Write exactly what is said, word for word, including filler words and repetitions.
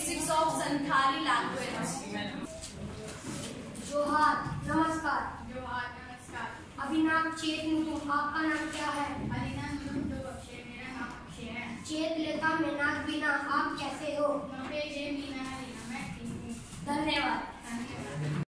Basics of Santhali language. जोहार, नमस्कार। जोहार, नमस्कार। अभिनाम चेत मुतुम, आपका नाम क्या है? अलीना मुतुम अक्षय, मेरा नाम अक्षय है। चेत लेता मेनाक बिना, आप कैसे हो? नंबे जे मीना रीना, मैं ठीक हूँ। धन्यवाद।